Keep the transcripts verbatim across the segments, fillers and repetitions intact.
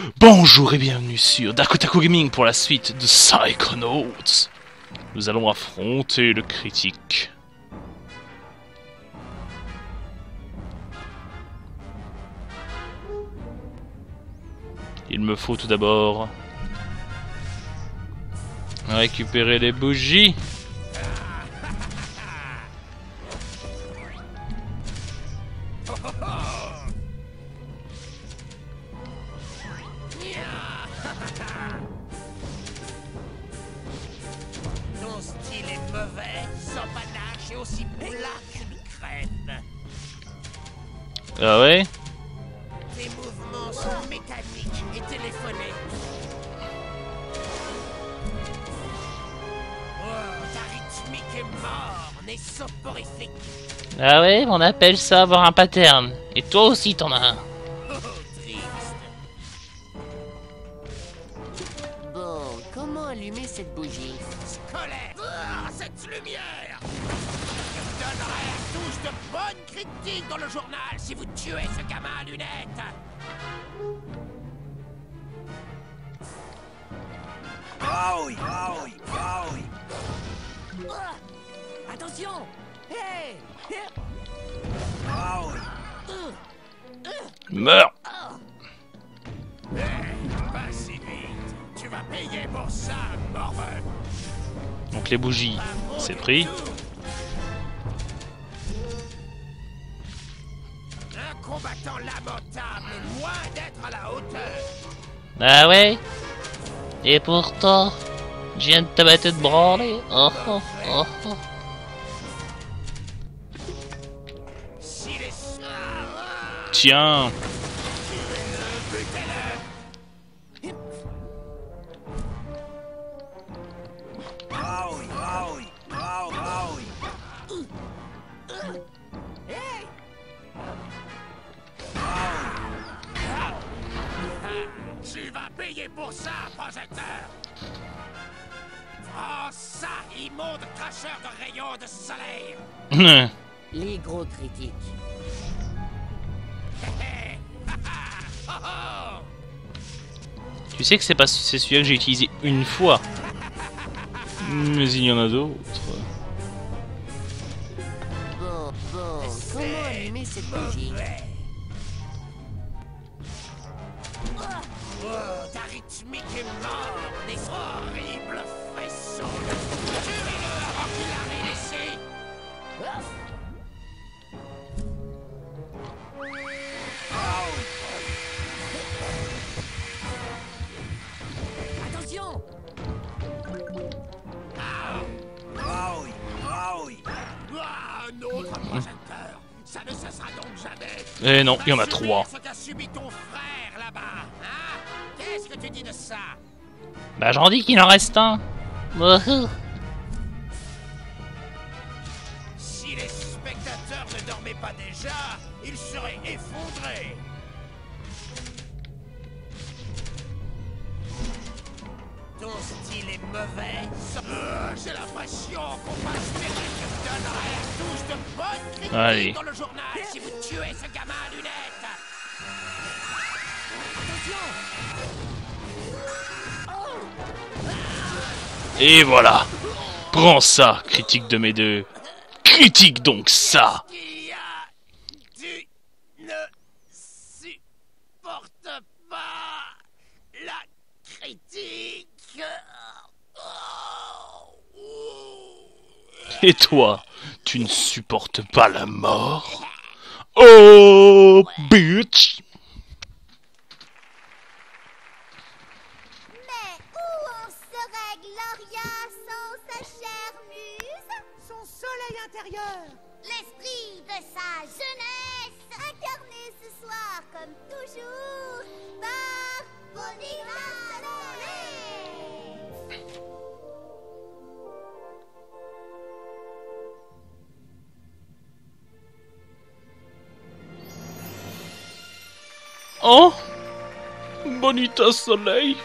Bonjour et bienvenue sur Darkotaku Gaming pour la suite de Psychonauts. Nous allons affronter le critique. Il me faut tout d'abord récupérer les bougies. Ton style est mauvais, sans panache et aussi plat qu'une crème. Ah ouais? Tes mouvements sont mécaniques et téléphonés. Oh, ta rythmique est morne et soporifique. Ah ouais, on appelle ça avoir un pattern. Et toi aussi t'en as un. Oh, triste. Bon, comment allumer cette bougie? Scolaire. Ah, cette lumière. Je vous donnerai à tous de bonnes critiques dans le journal si vous tuez ce gamin à lunettes. Oh oui, oh oui, oh oui. Ah, attention! Hey! Oh oui. Meurs. Hey, pas si vite. Tu vas payer pour ça, morveux. Donc les bougies, c'est pris. Un combattant lamentable, loin d'être à la hauteur. Ah ouais? Et pourtant, je viens de te battre de branler. Oh oh oh oh. Si les... Tiens. Ah oui, ah oui, ah oui, ah oui. Hey! Tu vas payer pour ça, projecteur. Oh ça, immonde cracheur de rayons de soleil. Les gros critiques. Hé, ha, ha, oh, oh. Tu sais que c'est pas c'est celui-là que j'ai utilisé une fois. Mais il y en a d'autres. Bon, bon, comment allumer cette bougie? Mauvais. Oh, ta rythmique est morne et horrible faisceau. Tuez-le avant qu'il arrive ici. Attention! Ah oui, ah oui. Ah, un autre projecteur. Ça ne cessera donc jamais. Eh non, il y en a Va subir trois. ce qu'a subi ton frère là-bas, hein? Qu'est-ce que tu dis de ça? Bah j'en dis qu'il en reste un. Wouhou. Si les spectateurs ne dormaient pas déjà, ils seraient effondrés. Ton style est mauvais. Euh, J'ai l'impression qu'on va espérer que je donnerai à tous de bonnes critiques Allez. dans le journal si vous tuez ce gamin à lunettes. Et voilà. Prends ça, critique de mes deux. Critique donc ça. Qui a... Tu ne supportes pas la critique. Et toi, tu ne supportes pas la mort? Oh, bitch. Mais où en serait Gloria sans sa chère muse? Son soleil intérieur. L'esprit de sa jeunesse, incarné ce soir comme toujours par Bonita Soleil. Oh, Bonita Soleil.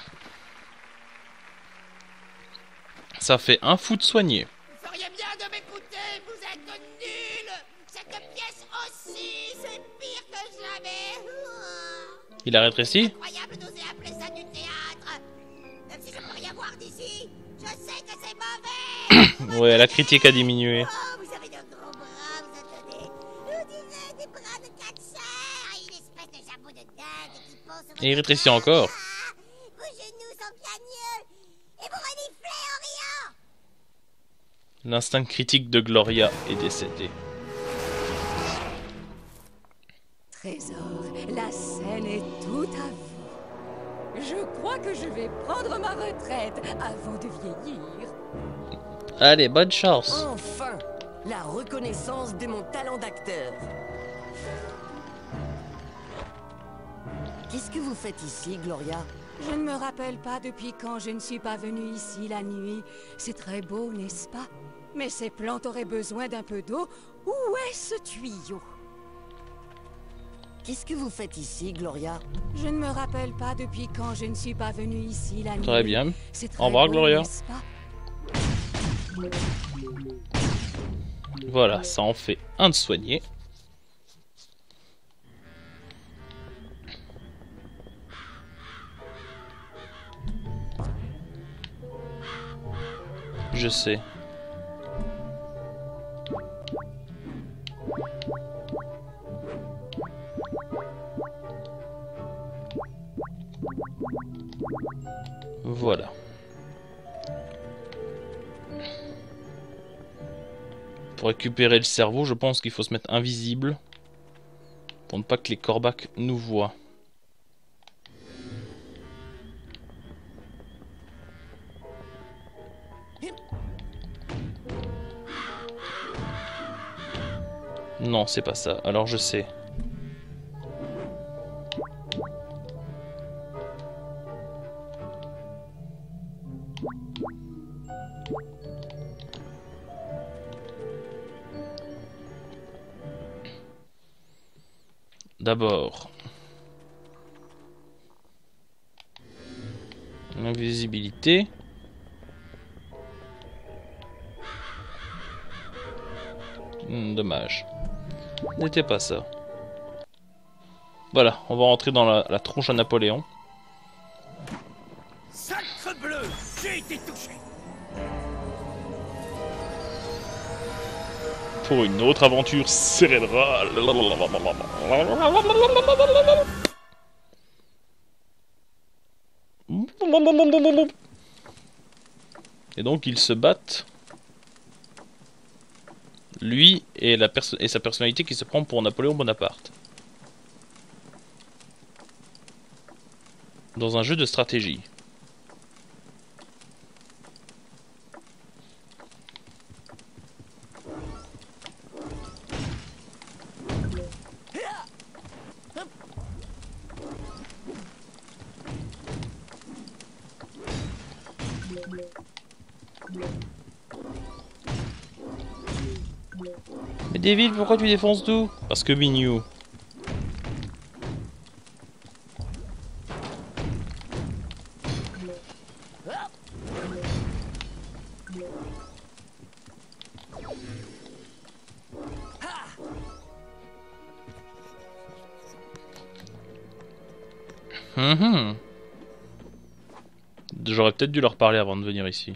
Ça fait un foot soigné. Vous feriez bien de m'épouser. Écoutez, vous êtes nuls. Cette pièce aussi, c'est pire que jamais. Il a rétréci? Incroyable d'oser appeler ça du théâtre. Même si je peux rien voir d'ici, je sais que c'est mauvais. Ouais, la critique a diminué. Oh, vous avez de gros bras, vous attendez. Vous dirait des bras de quatre sœurs et une espèce de jabot de dingue qui pose sur votre Et il rétrécit tête. encore. Ah, vos genoux sont piagneux et vous reniflez en riant. L'instinct critique de Gloria est décédé. Trésor, la scène est tout à vous. Je crois que je vais prendre ma retraite avant de vieillir. Allez, bonne chance. Enfin, la reconnaissance de mon talent d'acteur. Qu'est-ce que vous faites ici, Gloria? Je ne me rappelle pas depuis quand je ne suis pas venue ici la nuit. C'est très beau, n'est-ce pas? Mais ces plantes auraient besoin d'un peu d'eau. Où est ce tuyau? Qu'est-ce que vous faites ici, Gloria? Je ne me rappelle pas depuis quand je ne suis pas venue ici la nuit. Très bien. C'est très Au revoir, beau, Gloria. n'est-ce pas? Voilà, ça en fait un de soigné. Je sais. Voilà. Pour récupérer le cerveau, je pense qu'il faut se mettre invisible pour ne pas que les corbacs nous voient. Non, c'est pas ça. Alors je sais. D'abord, l'invisibilité. Hmm, dommage. N'était pas ça. Voilà, on va rentrer dans la, la tronche à Napoléon. Sacre bleu, j'ai été touché. Pour une autre aventure cérébrale. Et donc ils se battent. Lui et, la perso et sa personnalité qui se prend pour Napoléon Bonaparte. Dans un jeu de stratégie. Mais David, pourquoi tu défonces tout? Parce que Mignou. Hum J'aurais peut-être dû leur parler avant de venir ici.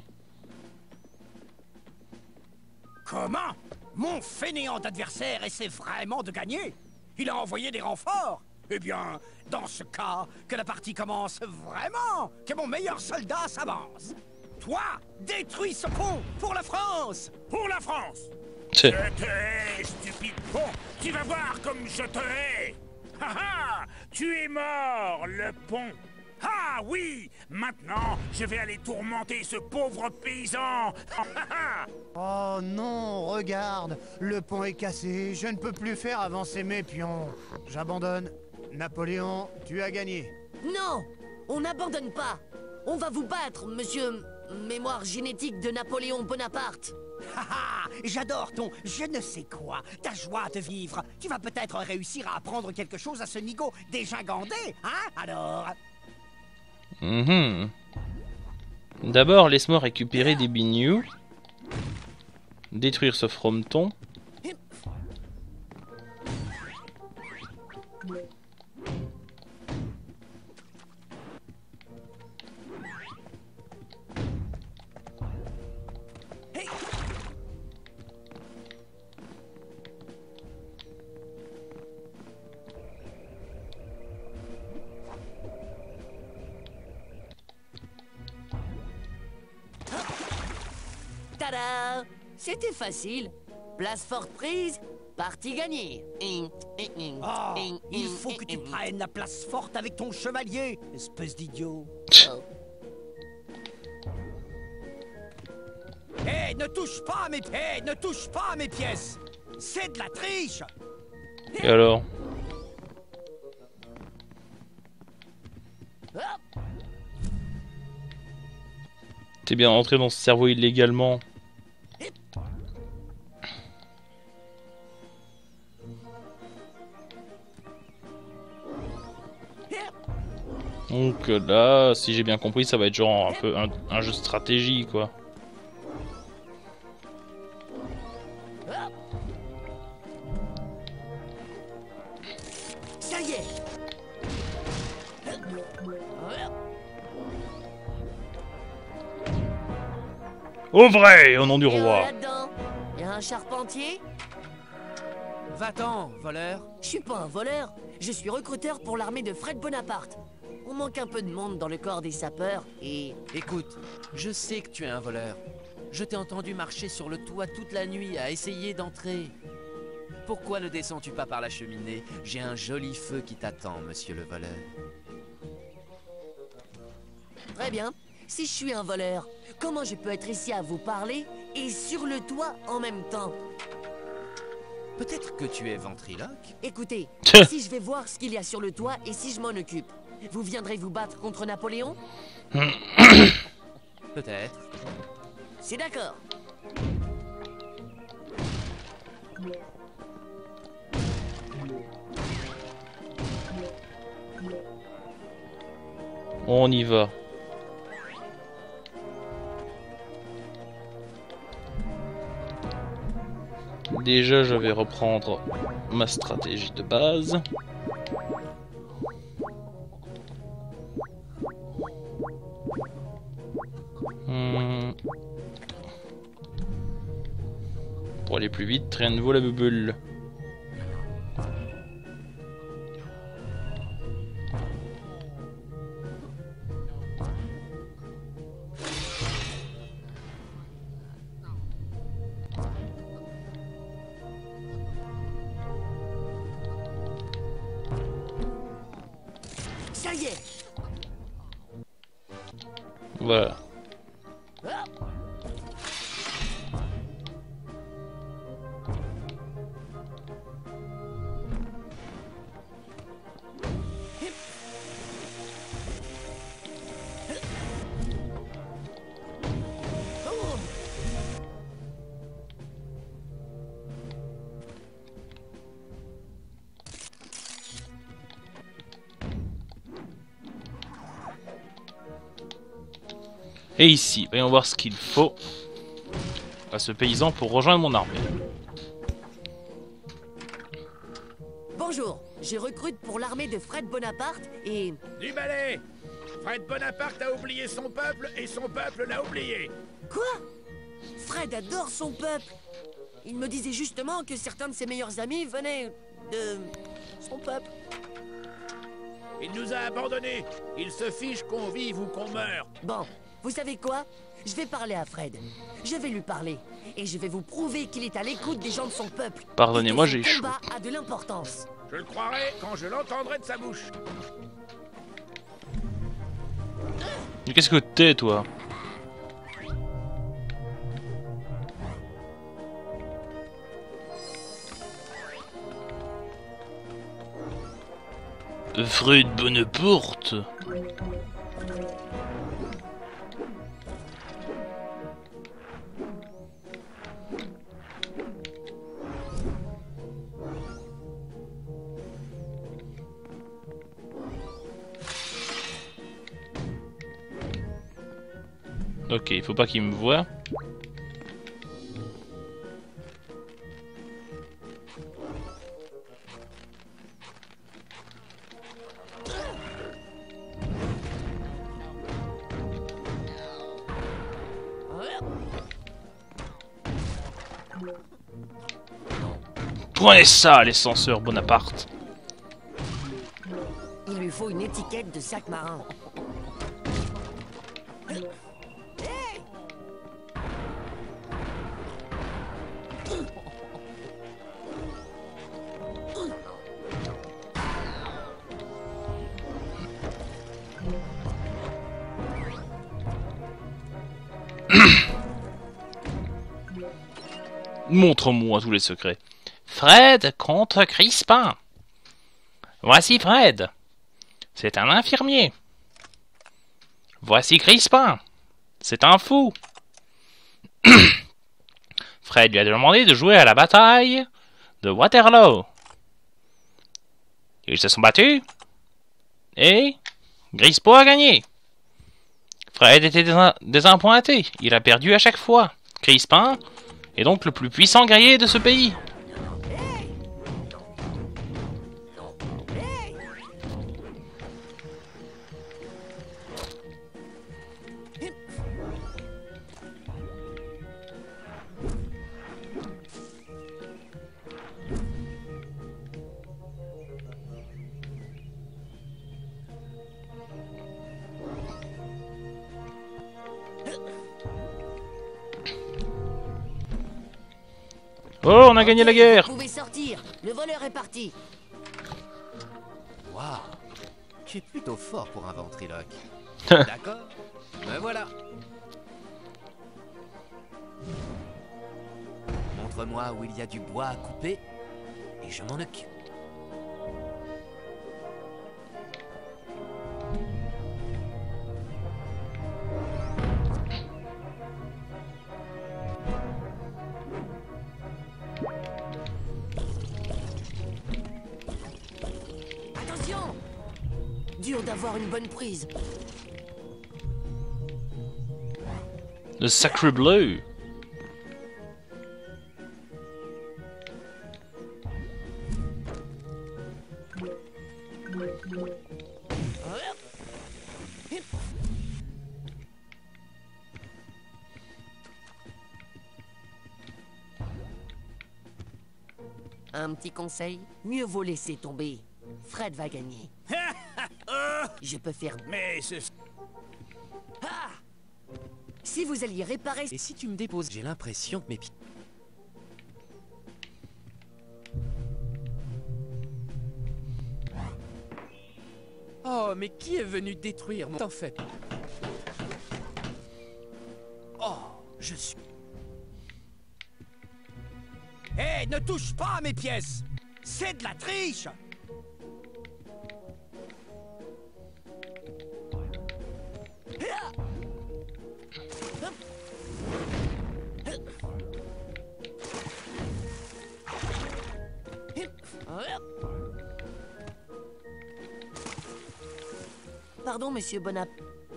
Comment? Mon fainéant d'adversaire essaie vraiment de gagner? Il a envoyé des renforts? Eh bien, dans ce cas, que la partie commence vraiment, que mon meilleur soldat s'avance. Toi, détruis ce pont pour la France! Pour la France! Je te hais, stupide pont! Tu vas voir comme je te hais! Ha ha! Tu es mort, le pont! Ah oui! Maintenant, je vais aller tourmenter ce pauvre paysan! Oh non, regarde, le pont est cassé, je ne peux plus faire avancer mes pions. J'abandonne. Napoléon, tu as gagné. Non, on n'abandonne pas. On va vous battre, monsieur... Mémoire génétique de Napoléon Bonaparte. Haha, j'adore ton je ne sais quoi, ta joie de vivre. Tu vas peut-être réussir à apprendre quelque chose à ce nigo dégingandé, hein? Alors... Mmh. D'abord, laisse-moi récupérer des bignoux. Détruire ce frometon. Tada! C'était facile. Place forte prise, partie gagnée. Oh, il faut que tu prennes la place forte avec ton chevalier, espèce d'idiot. Hé, hey, ne touche pas à mes hey, ne touche pas à mes pièces. C'est de la triche. Et alors? T'es bien rentré dans ce cerveau illégalement. Donc là, si j'ai bien compris, ça va être genre un peu un, un jeu de stratégie, quoi. Ça y est. Au vrai, au nom du Et roi. là-dedans, y a un charpentier? Va-t'en, voleur. Je suis pas un voleur. Je suis recruteur pour l'armée de Fred Bonaparte. On manque un peu de monde dans le corps des sapeurs et... Écoute, je sais que tu es un voleur. Je t'ai entendu marcher sur le toit toute la nuit à essayer d'entrer. Pourquoi ne descends-tu pas par la cheminée? J'ai un joli feu qui t'attend, monsieur le voleur. Très bien. Si je suis un voleur, comment je peux être ici à vous parler et sur le toit en même temps? Peut-être que tu es ventriloque? Écoutez, si je vais voir ce qu'il y a sur le toit et si je m'en occupe, vous viendrez vous battre contre Napoléon? Peut-être. C'est d'accord. On y va. Déjà, je vais reprendre ma stratégie de base. Hmm. Pour aller plus vite, rien ne vaut la bubule. Ça y est. Voilà. Et ici, voyons voir ce qu'il faut à ce paysan pour rejoindre mon armée. Bonjour, je recrute pour l'armée de Fred Bonaparte et... Du balai. Fred Bonaparte a oublié son peuple et son peuple l'a oublié. Quoi? Fred adore son peuple. Il me disait justement que certains de ses meilleurs amis venaient de son peuple. Il nous a abandonnés. Il se fiche qu'on vive ou qu'on meure. Bon, vous savez quoi? Je vais parler à Fred. Je vais lui parler. Et je vais vous prouver qu'il est à l'écoute des gens de son peuple. Pardonnez-moi, j'ai chaud. chaud. Le combat a de l'importance. Je le croirai quand je l'entendrai de sa bouche. Mais qu'est-ce que t'es, toi? Fred Bonaparte. Ok, il faut pas qu'il me voie. Prenez ça, les censeurs Bonaparte. Il lui faut une étiquette de sac marin. Montre-moi tous les secrets. Fred contre Crispin. Voici Fred. C'est un infirmier. Voici Crispin. C'est un fou. Fred lui a demandé de jouer à la bataille de Waterloo. Ils se sont battus. Et Grispo a gagné. Fred était désin- désappointé. Il a perdu à chaque fois. Crispin est donc le plus puissant guerrier de ce pays. Oh, on a gagné la guerre. Vous pouvez sortir. Le voleur est parti. Waouh, tu es plutôt fort pour un ventriloque. D'accord, me voilà. Montre-moi où il y a du bois à couper et je m'en occupe. Attention! Dur d'avoir une bonne prise. Le sacre bleu. Un petit conseil, mieux vaut laisser tomber. Fred va gagner. Je peux faire... Mais ce... Ah! Si vous alliez réparer... Et si tu me déposes, j'ai l'impression que mes pieds... Oh, mais qui est venu détruire mon... En fait... Oh, je suis... Hé, ne touche pas à mes pièces! C'est de la triche! Pardon, monsieur Bonap.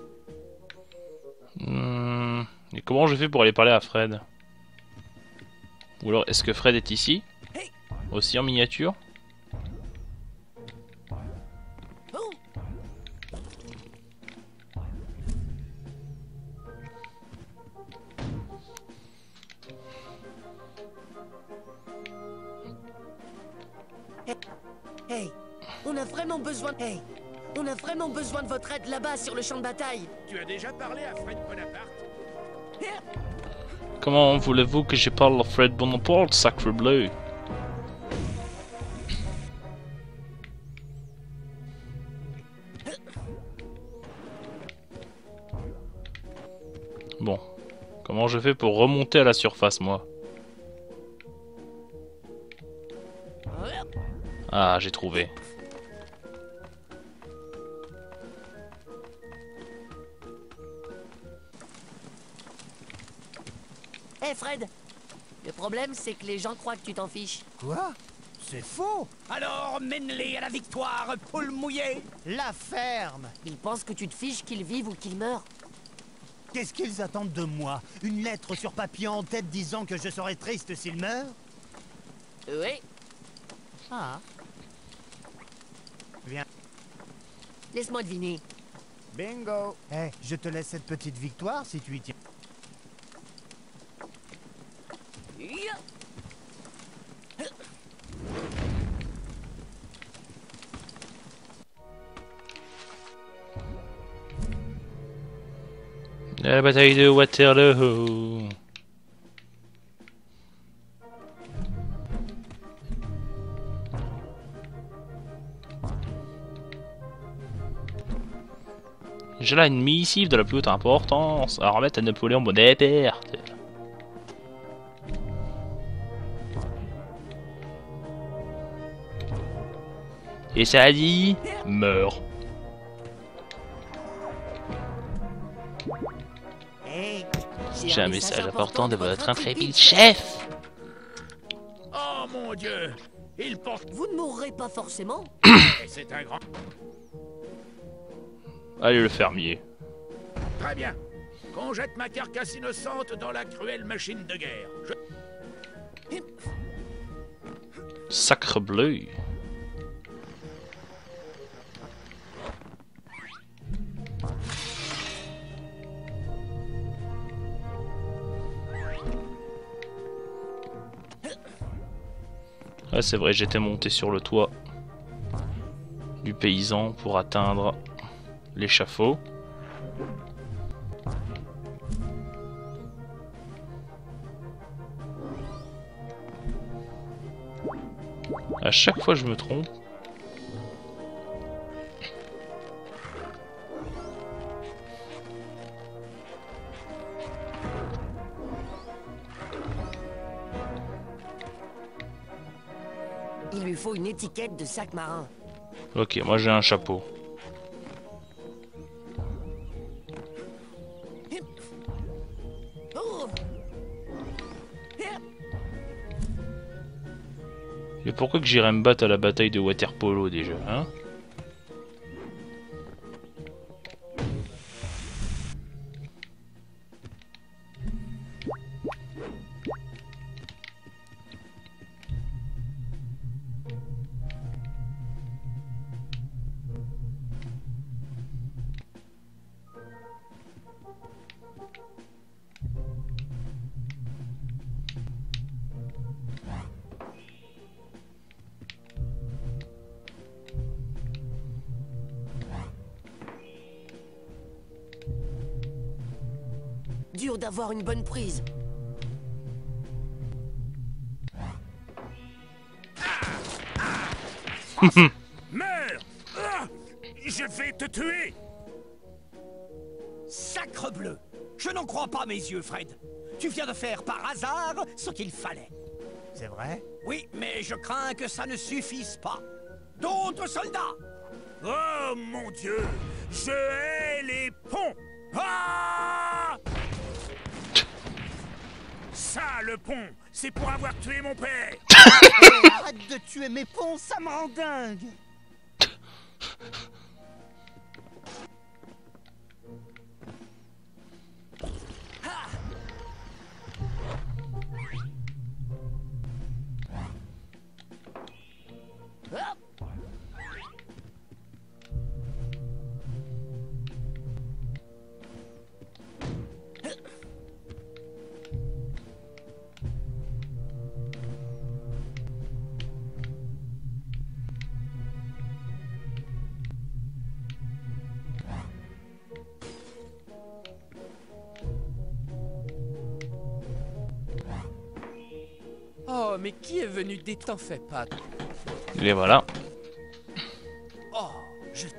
Hmm, et comment je fais pour aller parler à Fred? Ou alors, est-ce que Fred est ici? Aussi en miniature? Oh! Hey, hey, on a vraiment besoin... Hey, on a vraiment besoin de votre aide là-bas sur le champ de bataille. Tu as déjà parlé à Fred Bonaparte? Comment voulez-vous que je parle à Fred Bonaparte, sacre bleu? Bon, comment je fais pour remonter à la surface, moi? Ah, j'ai trouvé. Hé, Fred! Le problème, c'est que les gens croient que tu t'en fiches. Quoi? C'est faux! Alors, mène-les à la victoire, poule mouillée! La ferme! Ils pensent que tu te fiches qu'ils vivent ou qu'ils meurent. Qu'est-ce qu'ils attendent de moi? Une lettre sur papier en tête disant que je serais triste s'il meurt? Oui. Ah. Viens. Laisse-moi deviner. Bingo! Eh, je te laisse cette petite victoire si tu y tiens. Yeah. La bataille de Waterloo. J'ai là une missive de la plus haute importance à remettre à Napoléon Bonaparte. Et ça a dit... Meurs. Hey, J'ai un message important de votre intrépide chef. Oh mon Dieu! Il porte... Vous ne mourrez pas forcément. C'est un grand... Allez le fermier. Très bien. Qu'on jette ma carcasse innocente dans la cruelle machine de guerre. Je... Sacre bleu. Ouais, c'est vrai, j'étais monté sur le toit du paysan pour atteindre l'échafaud. À chaque fois je me trompe. Il lui faut une étiquette de sac marin. Ok, moi j'ai un chapeau. Oh. Et pourquoi que j'irais me battre à la bataille de Waterpolo déjà, hein? Dur d'avoir une bonne prise. Meurs! Ah! Je vais te tuer! Sacre bleu! Je n'en crois pas mes yeux, Fred. Tu viens de faire par hasard ce qu'il fallait. C'est vrai? Oui, mais je crains que ça ne suffise pas. D'autres soldats! Oh mon Dieu! Je hais les ponts! Ah! Ça, le pont, c'est pour avoir tué mon père! Hey, arrête de tuer mes ponts, ça me rend dingue! Oh, mais qui est venu des t'en fais pas? Et voilà. Oh, je...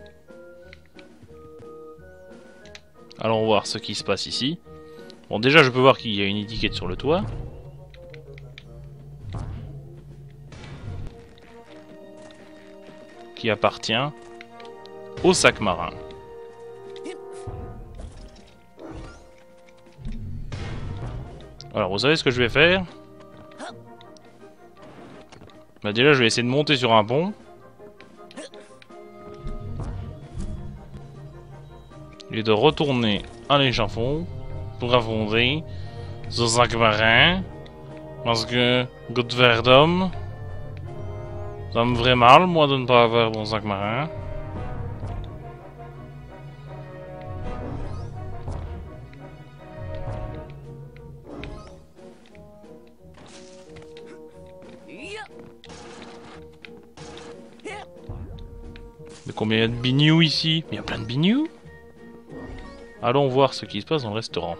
Allons voir ce qui se passe ici. Bon, déjà je peux voir qu'il y a une étiquette sur le toit. Qui appartient au sac marin. Alors vous savez ce que je vais faire? Bah déjà je vais essayer de monter sur un pont. Et de retourner à l'échafaud pour affronter ce sac marin. Parce que, good verdom, ça me ferait mal moi de ne pas avoir mon sac marin. Mais combien il y a de bignou ici? Il y a plein de bignou. Allons voir ce qui se passe dans le restaurant.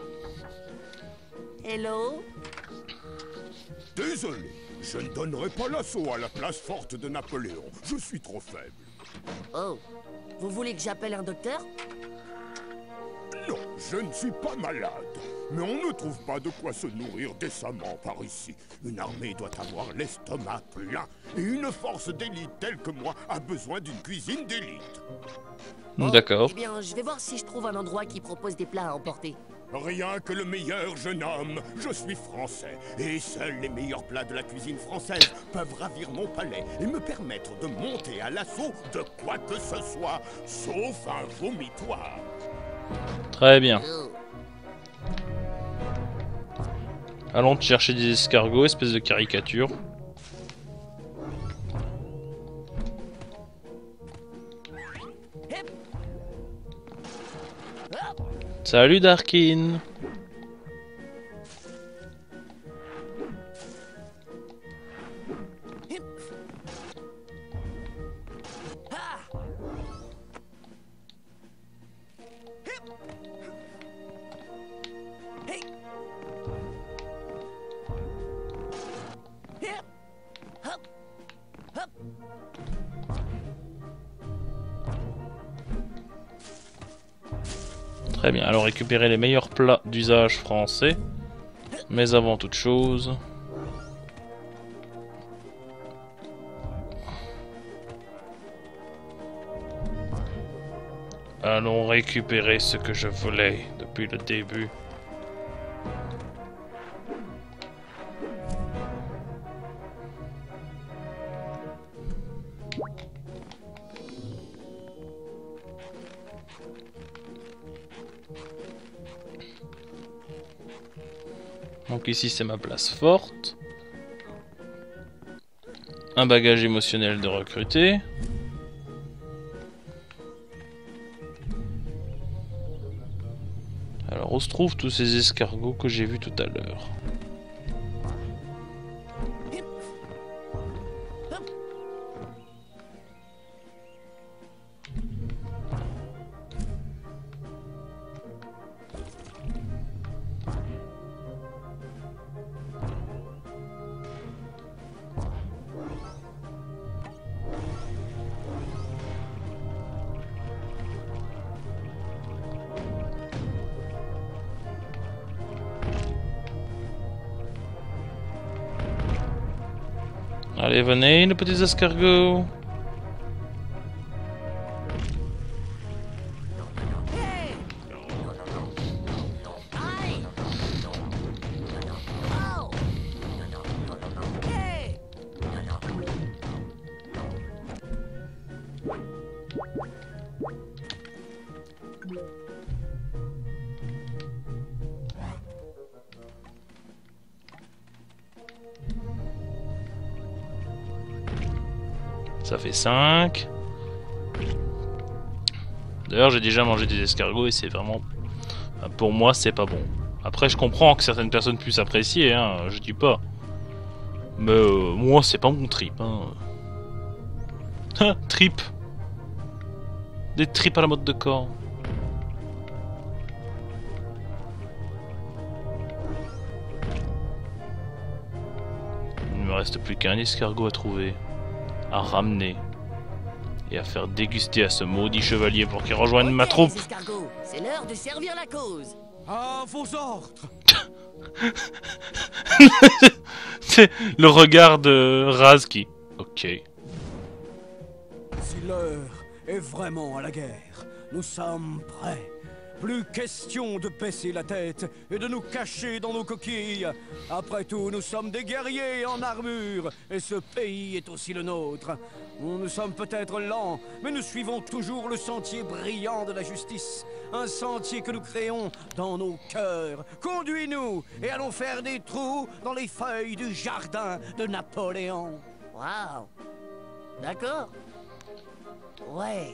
Hello? Désolé, je ne donnerai pas l'assaut à la place forte de Napoléon. Je suis trop faible. Oh, vous voulez que j'appelle un docteur? Non, je ne suis pas malade. Mais on ne trouve pas de quoi se nourrir décemment par ici. Une armée doit avoir l'estomac plein. Et une force d'élite telle que moi a besoin d'une cuisine d'élite. D'accord. Eh bien, je vais voir si je trouve un endroit qui propose des plats à emporter. Rien que le meilleur, jeune homme. Je suis français. Et seuls les meilleurs plats de la cuisine française peuvent ravir mon palais et me permettre de monter à l'assaut de quoi que ce soit, sauf un vomitoire. Très bien. Oh. Allons te chercher des escargots, espèce de caricature. Salut Darkin. Très bien, alors récupérer les meilleurs plats d'usage français. Mais avant toute chose... allons récupérer ce que je voulais depuis le début. Donc ici c'est ma place forte. Un bagage émotionnel de recruter. Alors où se trouvent tous ces escargots que j'ai vus tout à l'heure? Allez, venez, les petits escargots. Ça fait cinq. D'ailleurs, j'ai déjà mangé des escargots et c'est vraiment... pour moi, c'est pas bon. Après, je comprends que certaines personnes puissent apprécier, hein, je dis pas. Mais euh, moi, c'est pas mon trip. Hein. Trip. Des tripes à la mode de corps. Il ne me reste plus qu'un escargot à trouver, à ramener et à faire déguster à ce maudit chevalier pour qu'il rejoigne ma troupe. Les escargots, c'est l'heure de servir la cause. À vos ordres. C'est le regard de Raz qui... Ok. Si l'heure est vraiment à la guerre, nous sommes prêts. Plus question de baisser la tête et de nous cacher dans nos coquilles. Après tout, nous sommes des guerriers en armure, et ce pays est aussi le nôtre. Nous sommes peut-être lents, mais nous suivons toujours le sentier brillant de la justice. Un sentier que nous créons dans nos cœurs. Conduis-nous, et allons faire des trous dans les feuilles du jardin de Napoléon. Waouh. D'accord. Ouais.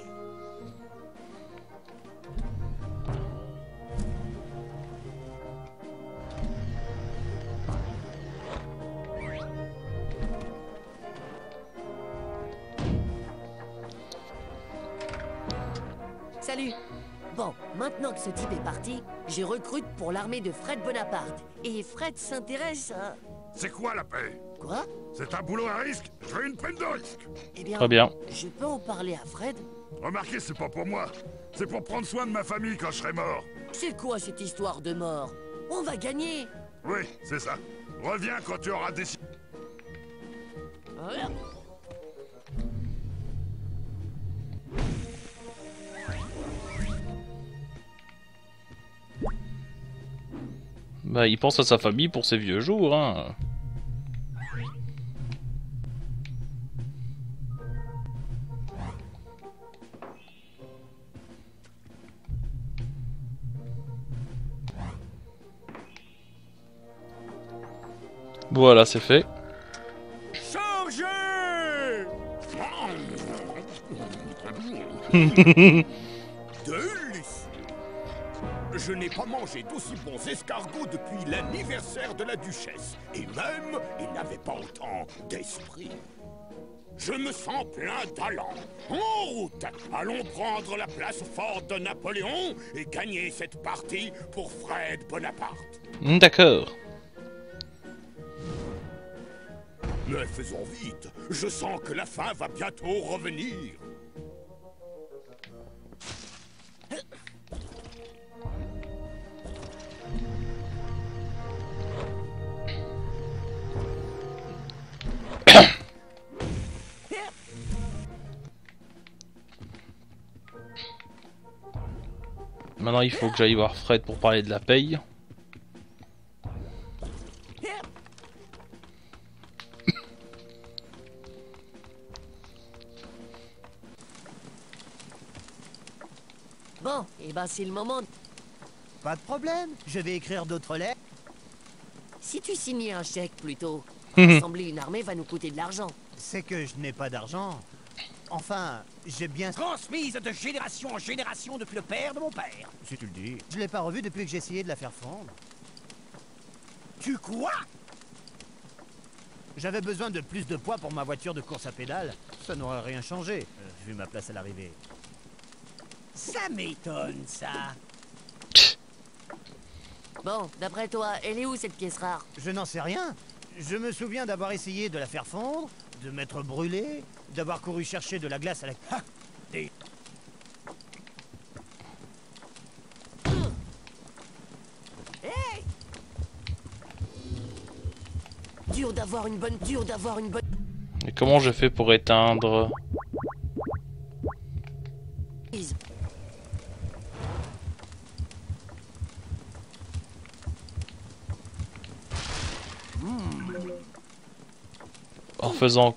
Salut. Bon, maintenant que ce type est parti, je recrute pour l'armée de Fred Bonaparte. Et Fred s'intéresse à... C'est quoi la paix? Quoi? C'est un boulot à risque. Je veux une prime de risque. Eh bien, Très bien. je peux en parler à Fred? Remarquez, c'est pas pour moi. C'est pour prendre soin de ma famille quand je serai mort. C'est quoi cette histoire de mort? On va gagner! Oui, c'est ça. Reviens quand tu auras décidé. Voilà. Bah, il pense à sa famille pour ses vieux jours, hein. Voilà, c'est fait. Chargez! Délicieux. Je n'ai pas mangé d'aussi bons escargots depuis l'anniversaire de la duchesse. Et même, il n'avait pas autant d'esprit. Je me sens plein d'allant. En route, allons prendre la place forte de Napoléon et gagner cette partie pour Fred Bonaparte. D'accord. Mais faisons vite, je sens que la faim va bientôt revenir. Maintenant, il faut que j'aille voir Fred pour parler de la paye. Bon, et ben c'est le moment. Pas de problème, je vais écrire d'autres lettres. Si tu signais un chèque plutôt, assembler une armée va nous coûter de l'argent. C'est que je n'ai pas d'argent. Enfin, j'ai bien... Transmise de génération en génération depuis le père de mon père. Si tu le dis. Je l'ai pas revu depuis que j'ai essayé de la faire fondre. Tu quoi? J'avais besoin de plus de poids pour ma voiture de course à pédales. Ça n'aurait rien changé, euh, vu ma place à l'arrivée. Ça m'étonne, ça. Bon, d'après toi, elle est où cette pièce rare? Je n'en sais rien. Je me souviens d'avoir essayé de la faire fondre, de m'être brûlé, d'avoir couru chercher de la glace à la... Ha! Des... Hey! Dur d'avoir une bonne... Dur d'avoir une bonne... Et comment je fais pour éteindre? prise. En faisant...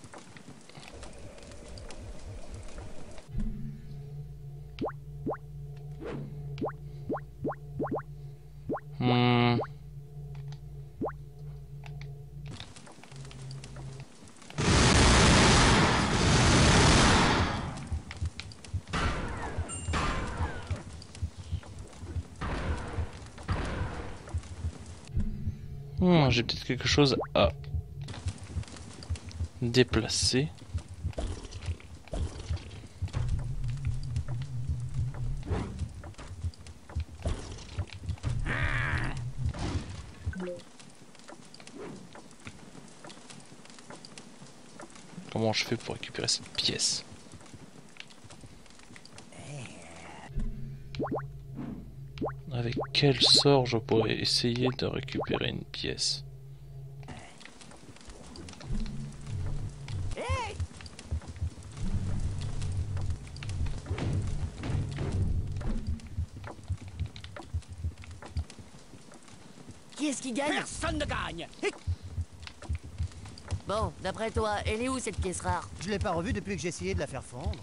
Hmm. Hmm, j'ai peut-être quelque chose à déplacer. Comment je fais pour récupérer cette pièce? Avec quel sort je pourrais essayer de récupérer une pièce? Qui est-ce qui gagne? Personne ne gagne. Et Bon, d'après toi, elle est où cette pièce rare? Je l'ai pas revue depuis que j'ai essayé de la faire fondre.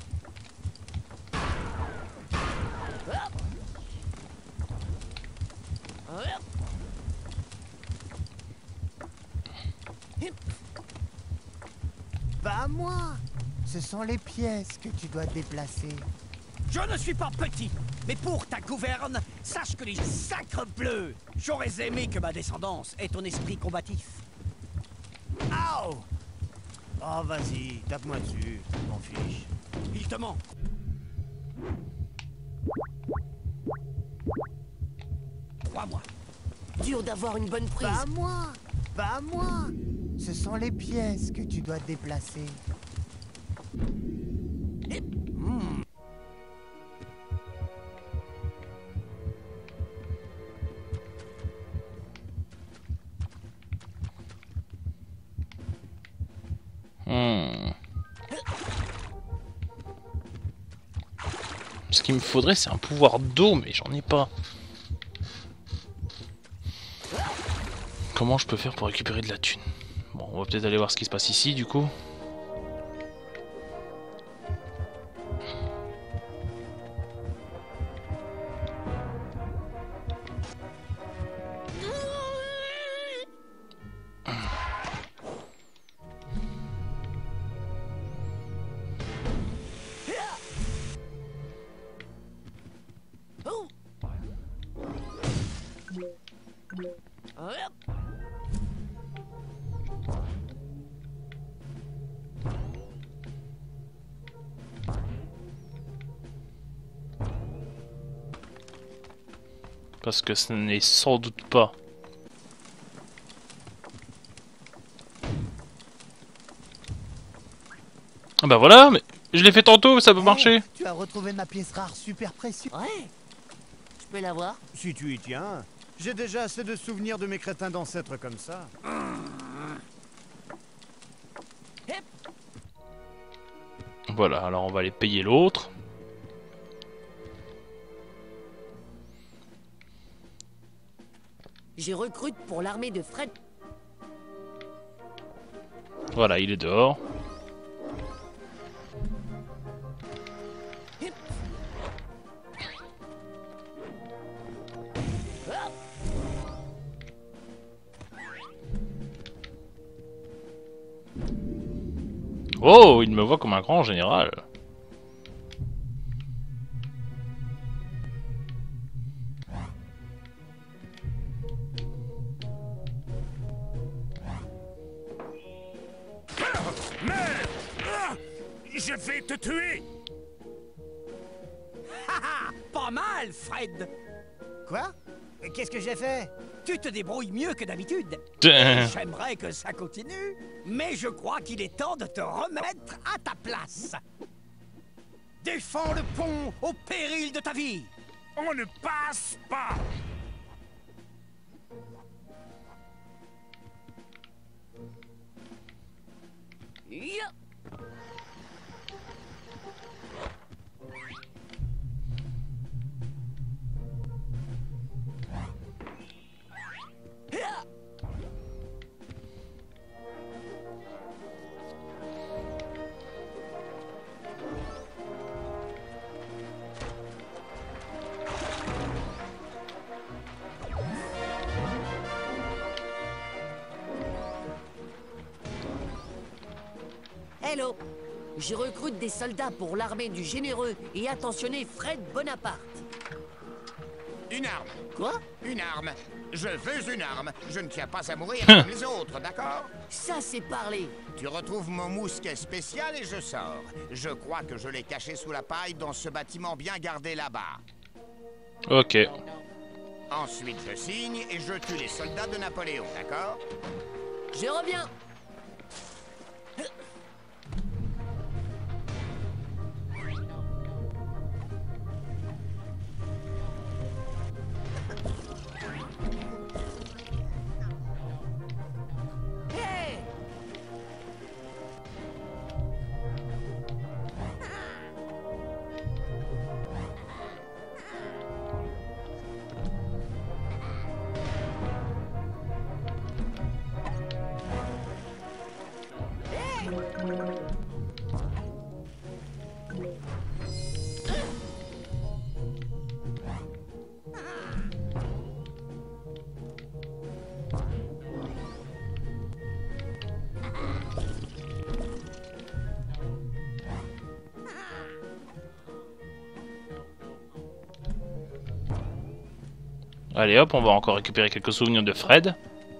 Pas moi. Ce sont les pièces que tu dois déplacer. je ne suis pas petit, mais pour ta gouverne, sache que les sacres bleus, j'aurais aimé que ma descendance ait ton esprit combatif. Aouh! Oh, vas-y, tape-moi dessus, je m'en fiche. Il te ment. dur d'avoir une bonne prise. Pas moi. Pas moi. Ce sont les pièces que tu dois déplacer. Hmm. Ce qu'il me faudrait, c'est un pouvoir d'eau, mais j'en ai pas. Comment je peux faire pour récupérer de la thune? Bon, on va peut-être aller voir ce qui se passe ici, du coup. Parce que ce n'est sans doute pas. Ah bah voilà, mais je l'ai fait tantôt, ça peut marcher. Tu as retrouvé ma pièce rare super précieuse. Ouais. Je peux l'avoir? Si tu y tiens. J'ai déjà assez de souvenirs de mes crétins d'ancêtres comme ça. Voilà, alors on va aller payer l'autre. J'ai recrute pour l'armée de Fred. Voilà, il est dehors. Oh, il me voit comme un grand général. Je vais te tuer. Haha, pas mal, Fred. Quoi? Qu'est-ce que j'ai fait? Tu te débrouilles mieux que d'habitude. Tain. J'aimerais que ça continue, mais je crois qu'il est temps de te remettre à ta place. Défends le pont au péril de ta vie. On ne passe pas. Ya. Hello. Je recrute des soldats pour l'armée du généreux et attentionné Fred Bonaparte. Une arme. Quoi? Une arme. Je veux une arme. Je ne tiens pas à mourir comme les autres, d'accord? Ça, c'est parler. Tu retrouves mon mousquet spécial et je sors. Je crois que je l'ai caché sous la paille dans ce bâtiment bien gardé là-bas. Ok. Ensuite, je signe et je tue les soldats de Napoléon, d'accord? Je reviens. Hey! Allez hop, on va encore récupérer quelques souvenirs de Fred.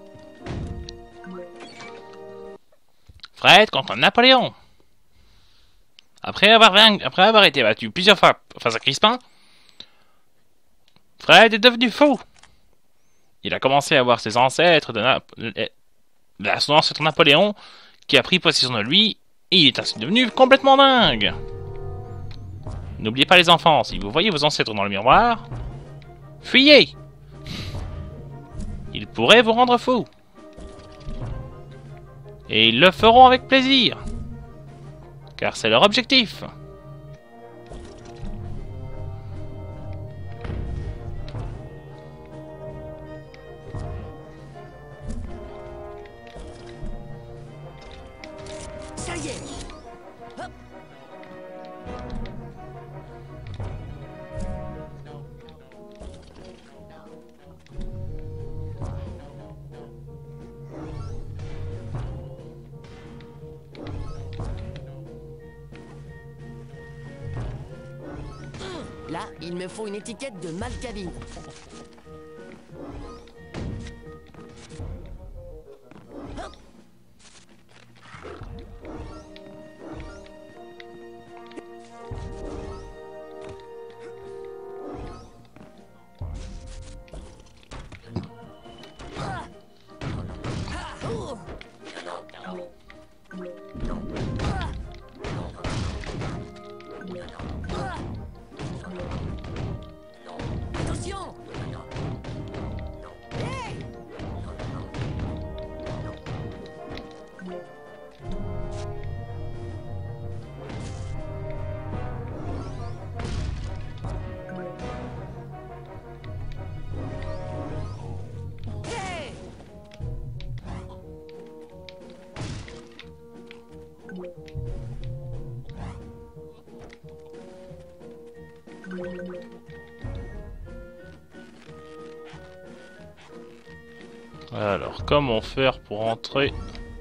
Fred contre Napoléon. Après avoir, après avoir été battu plusieurs fois face à Crispin, Fred est devenu fou. Il a commencé à voir ses ancêtres de Na... son ancêtre Napoléon qui a pris possession de lui et il est ainsi devenu complètement dingue. N'oubliez pas les enfants, si vous voyez vos ancêtres dans le miroir, fuyez. Ils pourraient vous rendre fou. Et ils le feront avec plaisir. Car c'est leur objectif. Ça y est. Hop. Là, il me faut une étiquette de Malkavine. Hop. Attention! Hey! Hey! Alors, comment faire pour entrer?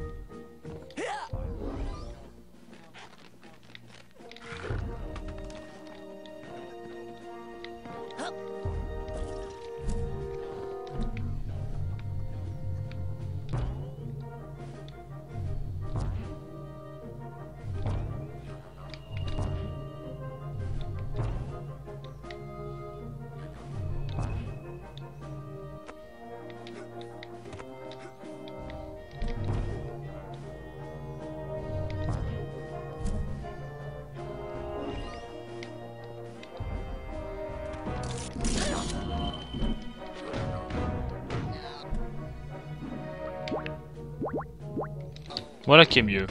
Voilà qui est mieux.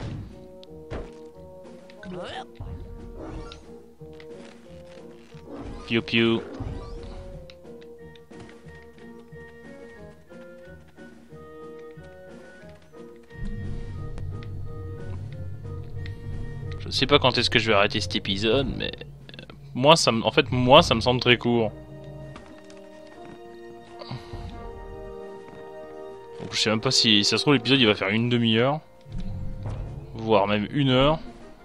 Piou piou. Je sais pas quand est-ce que je vais arrêter cet épisode, mais moi, ça me, en fait, moi, ça me semble très court. Donc, je sais même pas si, si ça se trouve l'épisode il va faire une demi-heure, voire même une heure.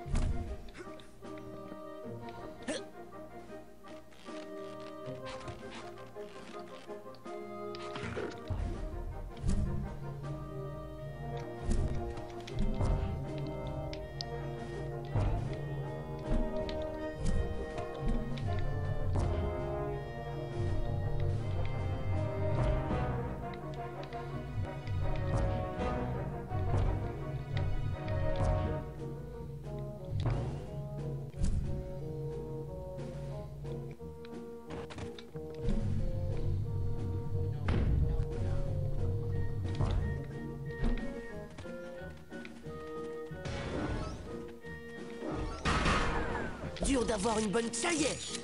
Dur d'avoir une bonne... Ça y est!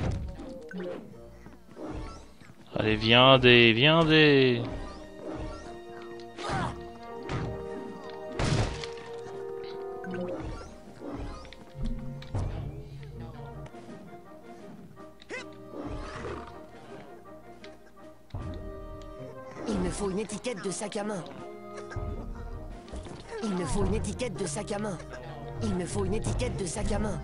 Allez, viens des, viens des. Il me faut une étiquette de sac à main. Il me faut une étiquette de sac à main. Il me faut une étiquette de sac à main.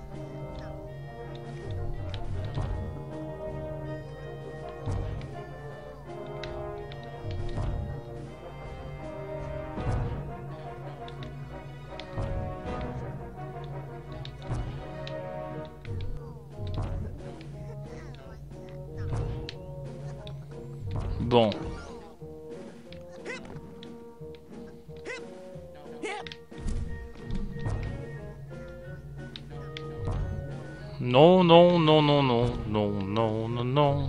Bon. Non, non, non, non, non, non, non, non, non.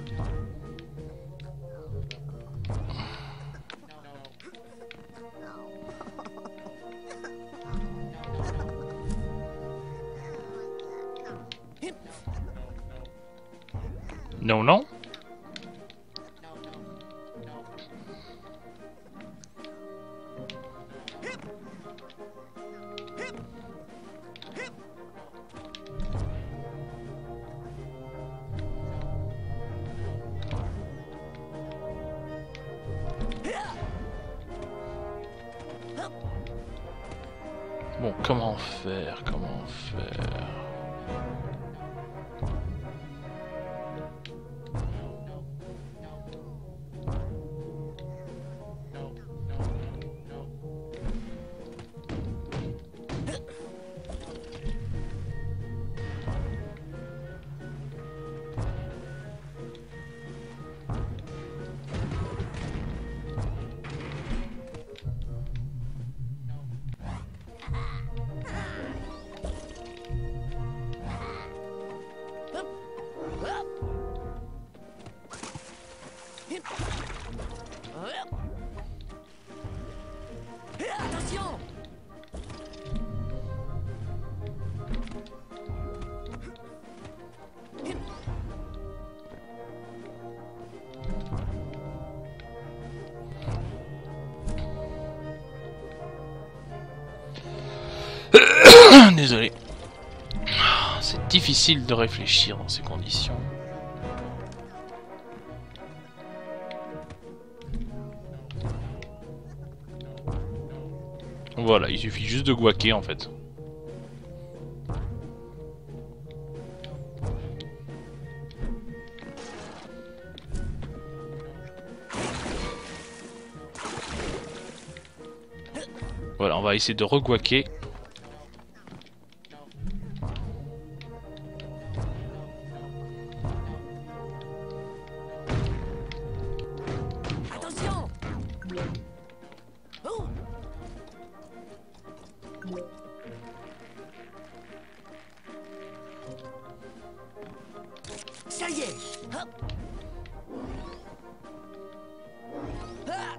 Non, non. Bon, comment faire, comment faire? Attention! Désolé. C'est difficile de réfléchir dans ces conditions. Voilà, il suffit juste de guaquer en fait. Voilà, on va essayer de reguaquer. Attention! Oh! Ça y est! Hop! Ah!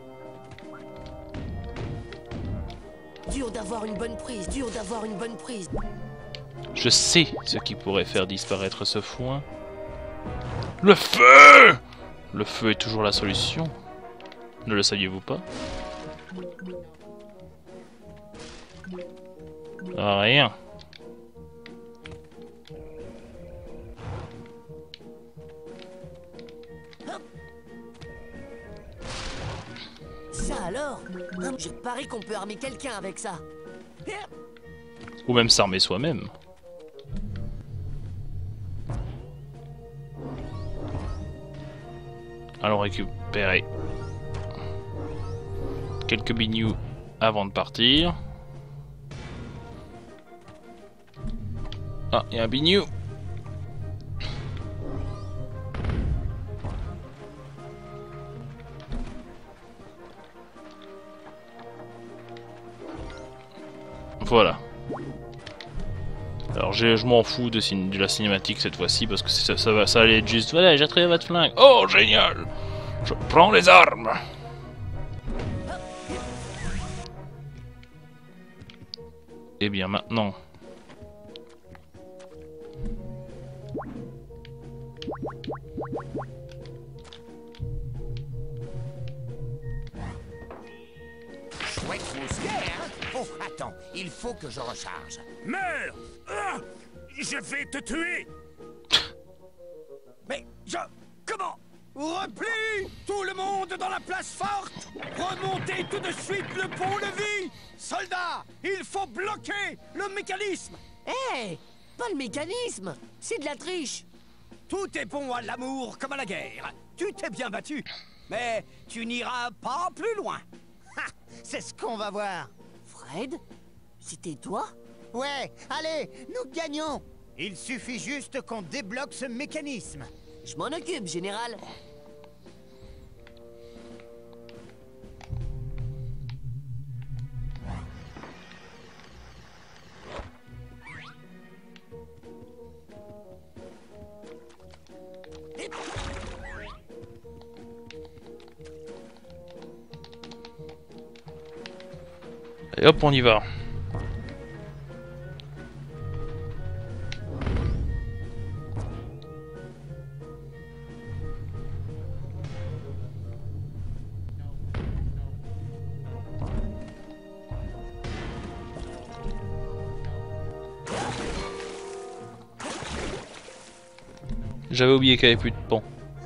Dur d'avoir une bonne prise, dur d'avoir une bonne prise. Je sais ce qui pourrait faire disparaître ce foin. Le feu! Le feu est toujours la solution. Ne le saviez-vous pas? Ah, rien. Ça alors? Hum, Je parie qu'on peut armer quelqu'un avec ça. Ou même s'armer soi-même. Allons récupérer quelques bignoux avant de partir. Ah, il y a un bignou. Voilà. Alors je, je m'en fous de, de la cinématique cette fois-ci parce que ça, ça va, ça allait être juste. Voilà, j'ai trouvé votre flingue. Oh génial! Je prends les armes. Et bien maintenant. Chouette mousquet, hein? Oh, attends, il faut que je recharge. Meurs! Ah! Je vais te tuer! Mais je... Comment? Repli! Tout le monde dans la place forte! Remontez tout de suite le pont-levis! Soldats, il faut bloquer le mécanisme! Hé! Pas le mécanisme! C'est de la triche! Tout est bon à l'amour comme à la guerre. Tu t'es bien battu, mais tu n'iras pas plus loin. Ha! C'est ce qu'on va voir. Fred? C'était toi? Ouais, allez, nous gagnons. Il suffit juste qu'on débloque ce mécanisme. Je m'en occupe, général. Allez hop, on y va. J'avais oublié qu'il n'y avait plus de pont.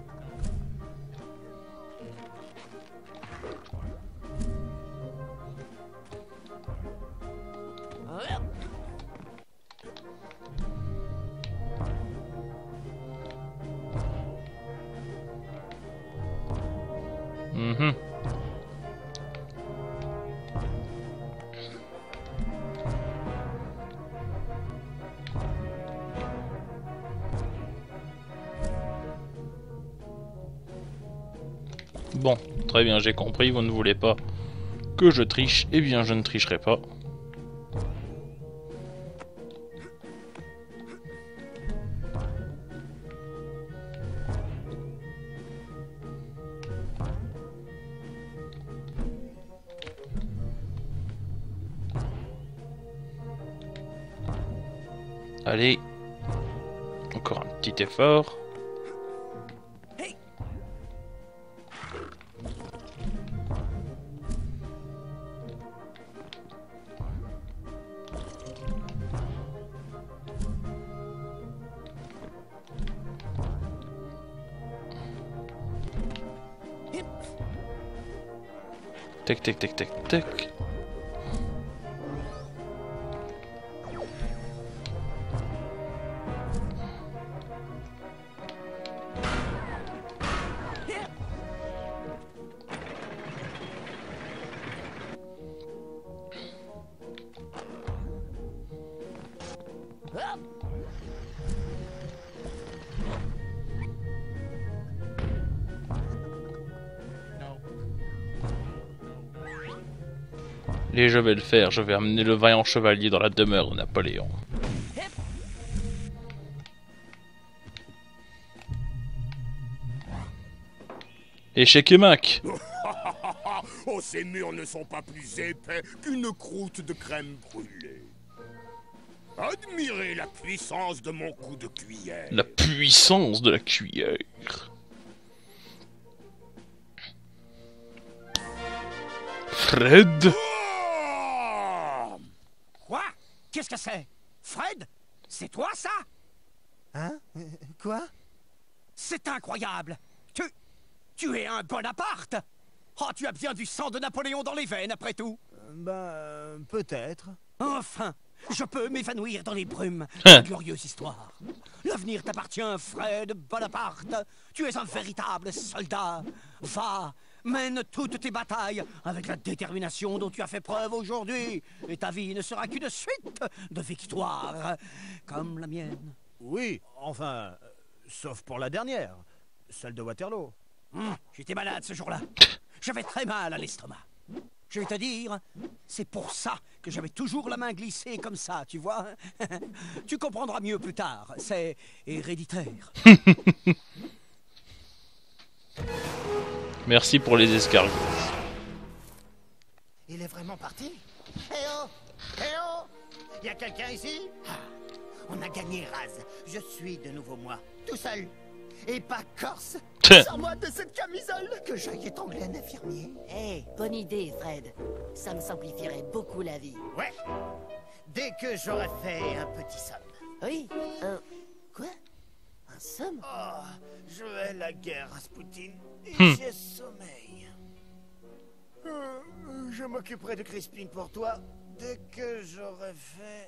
Mhm. Bon, très bien, j'ai compris, vous ne voulez pas que je triche, eh bien je ne tricherai pas. Allez, encore un petit effort. Tac tac tac tac tac. Et je vais le faire, je vais amener le vaillant chevalier dans la demeure de Napoléon. Échec et Mac. Oh, ces murs ne sont pas plus épais qu'une croûte de crème brûlée. Admirez la puissance de mon coup de cuillère. La puissance de la cuillère. Fred. Quoi? Qu'est-ce que c'est? Fred? C'est toi, ça? Hein? Quoi? C'est incroyable! Tu... Tu es un Bonaparte! Oh, tu as bien du sang de Napoléon dans les veines, après tout! Ben, euh, peut-être. Enfin! Je peux m'évanouir dans les brumes Hein. d'une glorieuse histoire. L'avenir t'appartient, Fred Bonaparte. Tu es un véritable soldat. Va, mène toutes tes batailles avec la détermination dont tu as fait preuve aujourd'hui. Et ta vie ne sera qu'une suite de victoires, comme la mienne. Oui, enfin, euh, sauf pour la dernière, celle de Waterloo. Hum, J'étais malade ce jour-là. J'avais très mal à l'estomac. Je vais te dire, c'est pour ça que j'avais toujours la main glissée comme ça, tu vois. Tu comprendras mieux plus tard, c'est héréditaire. Merci pour les escargots. Il est vraiment parti? Eh oh! Eh oh! Y a quelqu'un ici? Ah, on a gagné, Raz. Je suis de nouveau moi, tout seul. Et pas corse. Sors-moi de cette camisole! Que j'aille étrangler un infirmier. Hé, bonne idée, Fred. Ça me simplifierait beaucoup la vie. Ouais. Dès que j'aurai fait un petit somme. Oui, un... Quoi? Un somme? Oh, je hais la guerre, Rasputin. Et Hmm. j'ai sommeil. Euh, je m'occuperai de Crispin pour toi dès que j'aurai fait...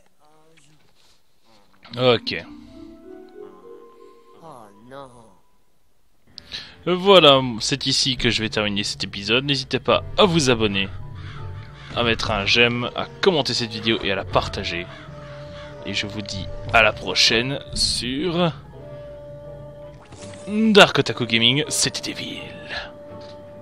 Ok. Oh non. Voilà, c'est ici que je vais terminer cet épisode. N'hésitez pas à vous abonner, à mettre un j'aime, à commenter cette vidéo et à la partager. Et je vous dis à la prochaine sur Dark Otaku Gaming, c'était Devil.